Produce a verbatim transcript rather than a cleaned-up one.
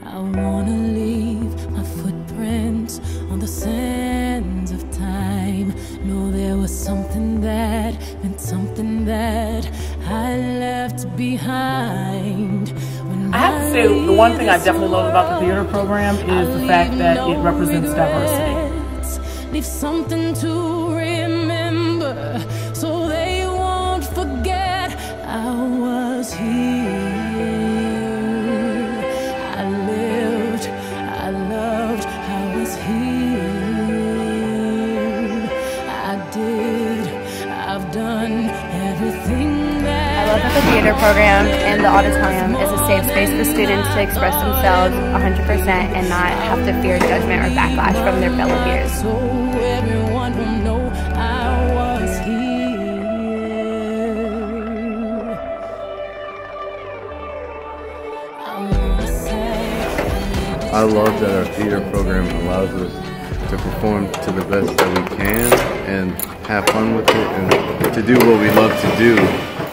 I wanna leave my footprints on the sands of time. Know there was something that meant something that I left behind. When I have to say, the one thing I definitely love about the theater program is the fact that it represents diversity. Leave something to remember, so they won't forget I was here. I lived, I loved, I was here. I did, I've done everything that I love that the theater program and the auditorium is a safe space for students to express themselves one hundred percent and not have to fear judgment or backlash from their fellow peers. so everyone will know I was here. I wanna say I love that our theater program allows us to perform to the best that we can and have fun with it and to do what we love to do.